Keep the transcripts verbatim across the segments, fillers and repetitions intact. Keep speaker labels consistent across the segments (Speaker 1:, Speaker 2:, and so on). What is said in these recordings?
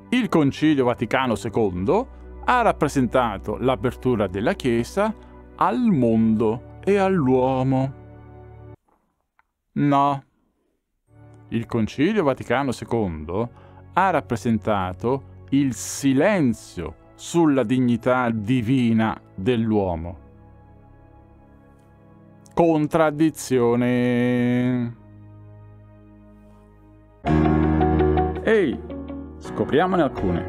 Speaker 1: Il Concilio Vaticano secondo ha rappresentato l'apertura della Chiesa al mondo e all'uomo. No. Il Concilio Vaticano secondo ha rappresentato il silenzio sulla dignità divina dell'uomo. Contraddizione. Ehi, scopriamone alcune.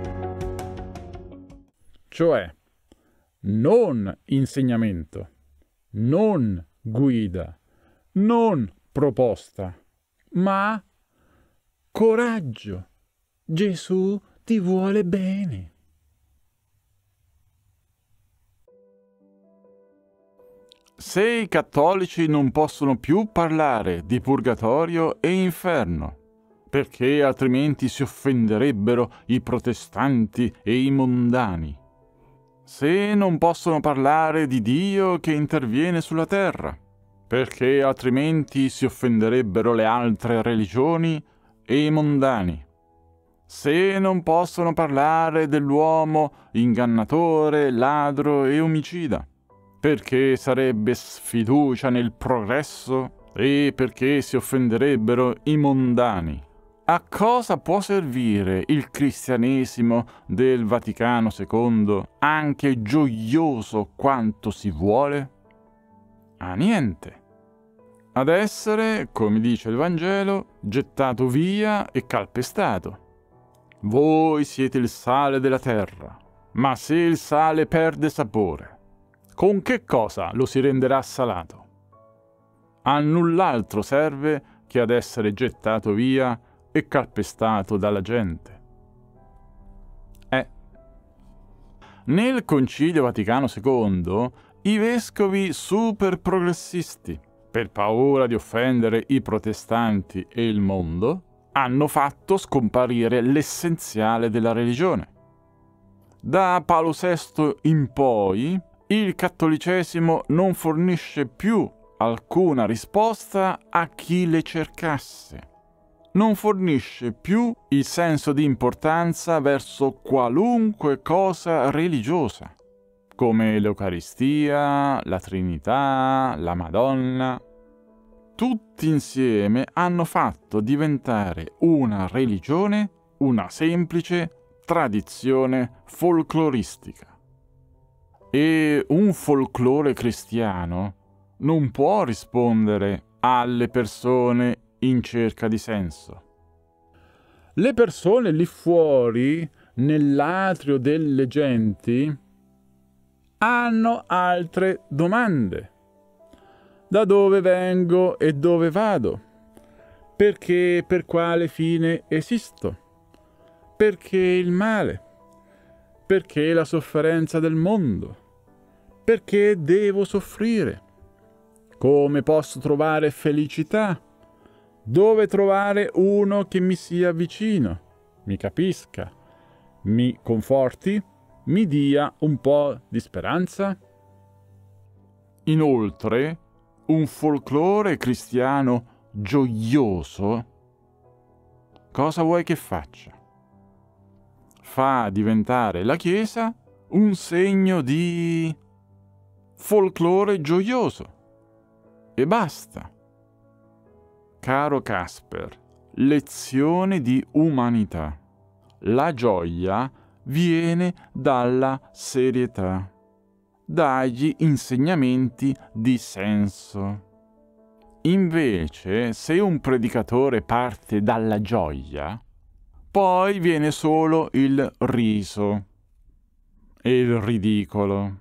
Speaker 1: Cioè, non insegnamento, non guida, non proposta, ma coraggio. Gesù ti vuole bene. Se i cattolici non possono più parlare di purgatorio e inferno, perché altrimenti si offenderebbero i protestanti e i mondani. Se non possono parlare di Dio che interviene sulla terra, perché altrimenti si offenderebbero le altre religioni e i mondani. Se non possono parlare dell'uomo ingannatore, ladro e omicida, perché sarebbe sfiducia nel progresso e perché si offenderebbero i mondani. A cosa può servire il cristianesimo del Vaticano secondo, anche gioioso quanto si vuole? A niente. Ad essere, come dice il Vangelo, gettato via e calpestato. Voi siete il sale della terra, ma se il sale perde sapore, con che cosa lo si renderà salato? A null'altro serve che ad essere gettato via e calpestato dalla gente. Eh. Nel Concilio Vaticano secondo, i vescovi super progressisti, per paura di offendere i protestanti e il mondo, hanno fatto scomparire l'essenziale della religione. Da Paolo sesto in poi, il cattolicesimo non fornisce più alcuna risposta a chi le cercasse. Non fornisce più il senso di importanza verso qualunque cosa religiosa, come l'Eucaristia, la Trinità, la Madonna. Tutti insieme hanno fatto diventare una religione una semplice tradizione folcloristica. E un folklore cristiano non può rispondere alle persone in cerca di senso. Le persone lì fuori, nell'atrio delle genti, hanno altre domande. Da dove vengo e dove vado? Perché e per quale fine esisto? Perché il male? Perché la sofferenza del mondo? Perché devo soffrire? Come posso trovare felicità? Dove trovare uno che mi sia vicino, mi capisca, mi conforti, mi dia un po' di speranza? Inoltre, un folklore cristiano gioioso, cosa vuoi che faccia? Fa diventare la Chiesa un segno di folklore gioioso. E basta. Caro Casper, lezione di umanità. La gioia viene dalla serietà, dagli insegnamenti di senso. Invece, se un predicatore parte dalla gioia, poi viene solo il riso e il ridicolo.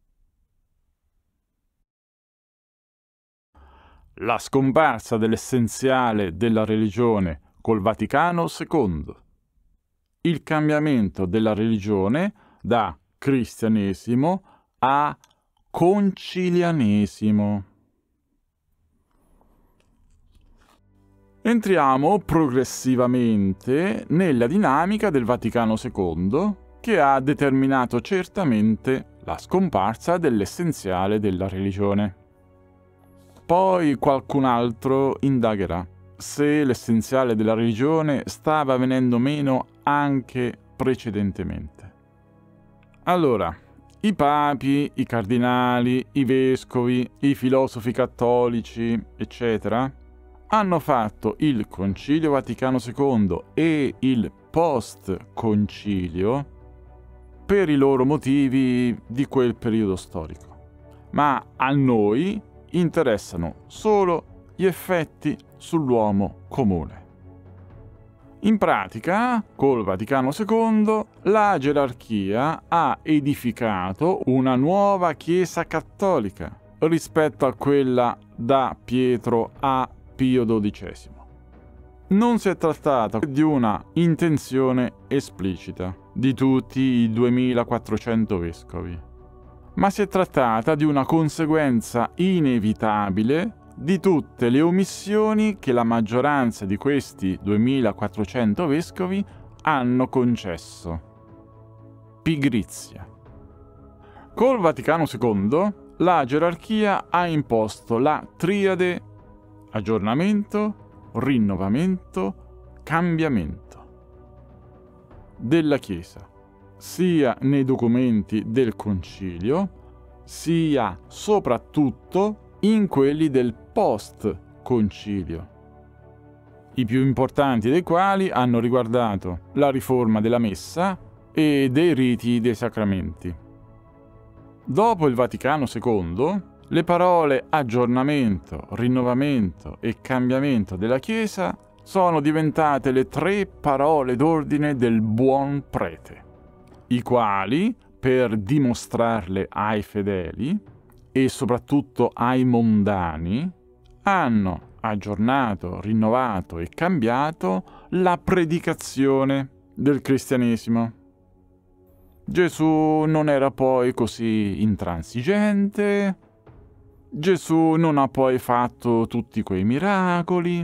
Speaker 1: La scomparsa dell'essenziale della religione col Vaticano secondo. Il cambiamento della religione da cristianesimo a concilianesimo. Entriamo progressivamente nella dinamica del Vaticano secondo, che ha determinato certamente la scomparsa dell'essenziale della religione. Poi qualcun altro indagherà se l'essenziale della religione stava venendo meno anche precedentemente. Allora, i papi, i cardinali, i vescovi, i filosofi cattolici, eccetera, hanno fatto il Concilio Vaticano secondo e il post-concilio per i loro motivi di quel periodo storico. Ma a noi interessano solo gli effetti sull'uomo comune. In pratica, col Vaticano secondo, la gerarchia ha edificato una nuova Chiesa cattolica rispetto a quella da Pietro a Pio dodicesimo. Non si è trattato di una intenzione esplicita di tutti i duemilaquattrocento vescovi, ma si è trattata di una conseguenza inevitabile di tutte le omissioni che la maggioranza di questi duemilaquattrocento vescovi hanno concesso. Pigrizia. Col Vaticano secondo, la gerarchia ha imposto la triade aggiornamento, rinnovamento, cambiamento della Chiesa, sia nei documenti del Concilio, sia soprattutto in quelli del post-concilio, i più importanti dei quali hanno riguardato la riforma della Messa e dei riti dei sacramenti. Dopo il Vaticano secondo, le parole aggiornamento, rinnovamento e cambiamento della Chiesa sono diventate le tre parole d'ordine del buon prete, i quali, per dimostrarle ai fedeli e soprattutto ai mondani, hanno aggiornato, rinnovato e cambiato la predicazione del cristianesimo. Gesù non era poi così intransigente, Gesù non ha poi fatto tutti quei miracoli,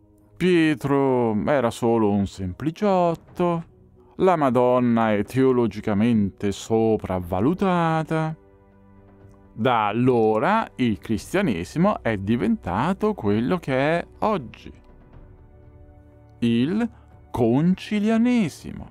Speaker 1: Pietro era solo un sempliciotto, la Madonna è teologicamente sopravvalutata. Da allora il cristianesimo è diventato quello che è oggi, il concilianesimo.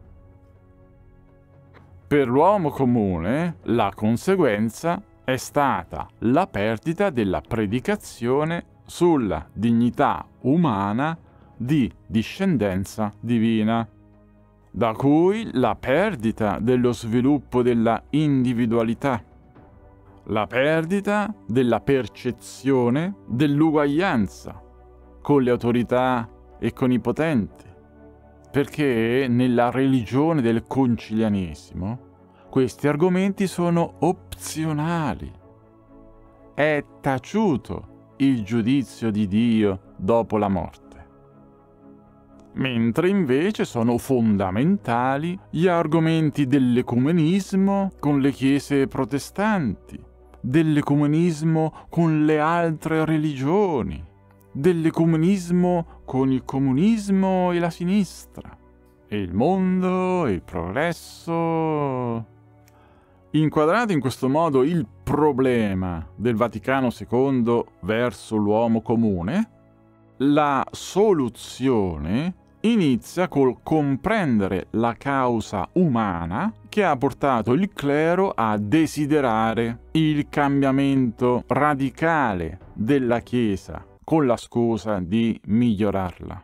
Speaker 1: Per l'uomo comune la conseguenza è stata la perdita della predicazione sulla dignità umana di discendenza divina, da cui la perdita dello sviluppo della individualità, la perdita della percezione dell'uguaglianza con le autorità e con i potenti, perché nella religione del concilianesimo questi argomenti sono opzionali. È taciuto il giudizio di Dio dopo la morte, mentre invece sono fondamentali gli argomenti dell'ecumenismo con le chiese protestanti, dell'ecumenismo con le altre religioni, dell'ecumenismo con il comunismo e la sinistra, e il mondo e il progresso. Inquadrato in questo modo il problema del Vaticano secondo verso l'uomo comune, la soluzione inizia col comprendere la causa umana che ha portato il clero a desiderare il cambiamento radicale della Chiesa con la scusa di migliorarla.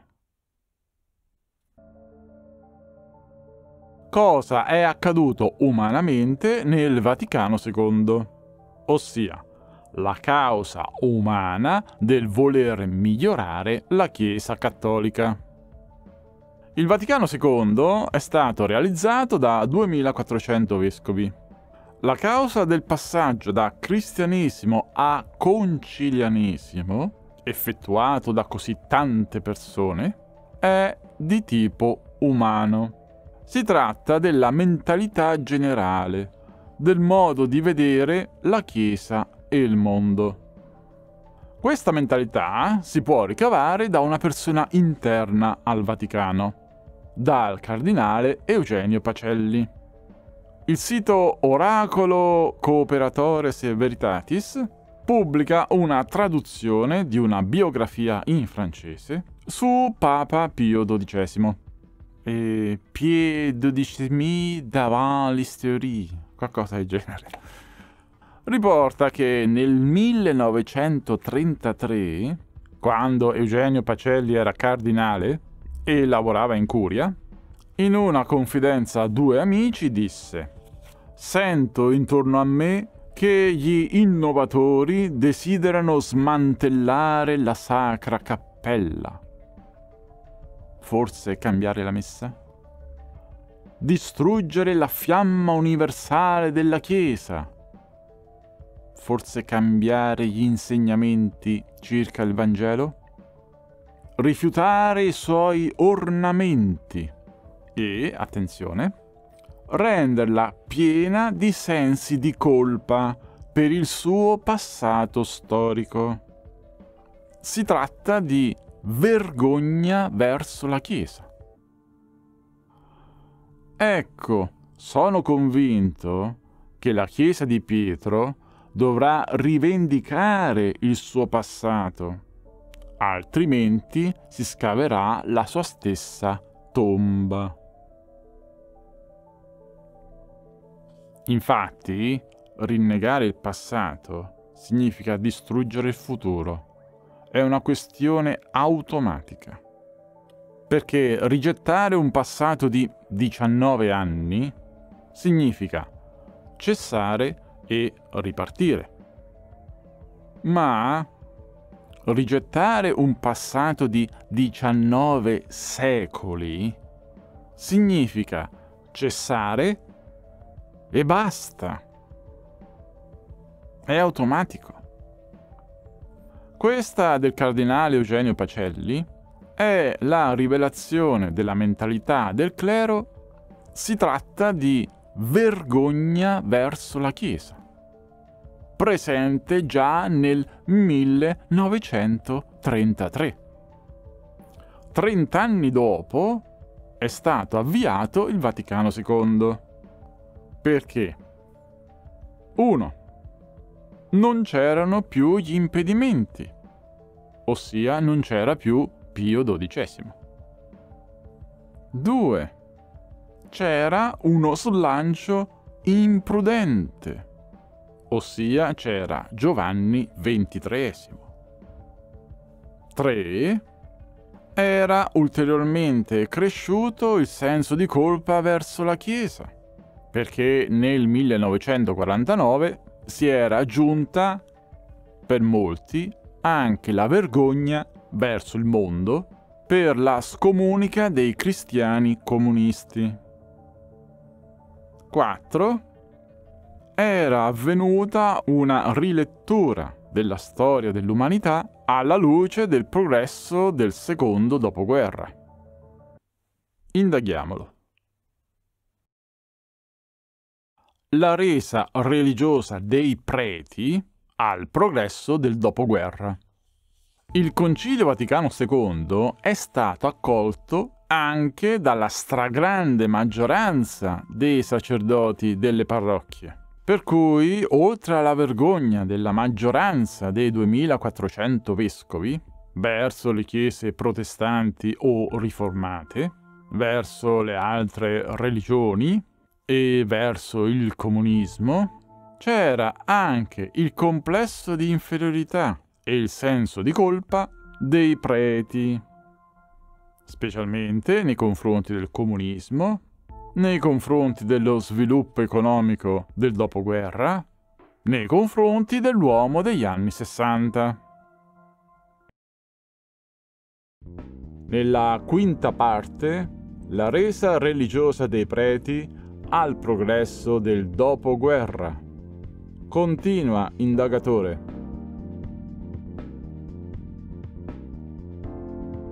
Speaker 1: Cosa è accaduto umanamente nel Vaticano secondo? Ossia, la causa umana del voler migliorare la Chiesa cattolica. Il Vaticano secondo è stato realizzato da duemilaquattrocento vescovi. La causa del passaggio da cristianesimo a concilianesimo, effettuato da così tante persone, è di tipo umano. Si tratta della mentalità generale, del modo di vedere la Chiesa e il mondo. Questa mentalità si può ricavare da una persona interna al Vaticano, dal cardinale Eugenio Pacelli. Il sito Oracolo Cooperatores Veritatis pubblica una traduzione di una biografia in francese su Papa Pio dodicesimo. e pied dodicesimi davant l'histoire, qualcosa del genere. Riporta che nel millenovecentotrentatré, quando Eugenio Pacelli era cardinale e lavorava in curia, in una confidenza a due amici disse: «Sento intorno a me che gli innovatori desiderano smantellare la sacra cappella. Forse cambiare la messa? Distruggere la fiamma universale della Chiesa? Forse cambiare gli insegnamenti circa il Vangelo? Rifiutare i suoi ornamenti e, attenzione, renderla piena di sensi di colpa per il suo passato storico. Si tratta di vergogna verso la Chiesa. Ecco, sono convinto che la Chiesa di Pietro dovrà rivendicare il suo passato, altrimenti si scaverà la sua stessa tomba. Infatti, rinnegare il passato significa distruggere il futuro. È una questione automatica. Perché rigettare un passato di diciannove anni significa cessare e ripartire. Ma rigettare un passato di diciannove secoli significa cessare e basta. È automatico. Questa del cardinale Eugenio Pacelli è la rivelazione della mentalità del clero. Si tratta di vergogna verso la Chiesa, presente già nel millenovecentotrentatré. Trent'anni dopo è stato avviato il Vaticano secondo. Perché? uno. Non c'erano più gli impedimenti, ossia non c'era più Pio dodicesimo. due. C'era uno slancio imprudente, ossia c'era Giovanni ventitreesimo. tre. Era ulteriormente cresciuto il senso di colpa verso la Chiesa, perché nel millenovecentoquarantanove si era aggiunta, per molti, anche la vergogna verso il mondo per la scomunica dei cristiani comunisti. quattro. Era avvenuta una rilettura della storia dell'umanità alla luce del progresso del secondo dopoguerra. Indaghiamolo. La resa religiosa dei preti al progresso del dopoguerra. Il Concilio Vaticano secondo è stato accolto anche dalla stragrande maggioranza dei sacerdoti delle parrocchie, per cui, oltre alla vergogna della maggioranza dei duemilaquattrocento vescovi verso le chiese protestanti o riformate, verso le altre religioni e verso il comunismo, c'era anche il complesso di inferiorità e il senso di colpa dei preti, specialmente nei confronti del comunismo, nei confronti dello sviluppo economico del dopoguerra, nei confronti dell'uomo degli anni sessanta. Nella quinta parte, la resa religiosa dei preti al progresso del dopoguerra. Continua, indagatore.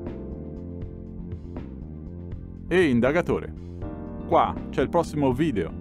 Speaker 1: E indagatore, qua c'è il prossimo video.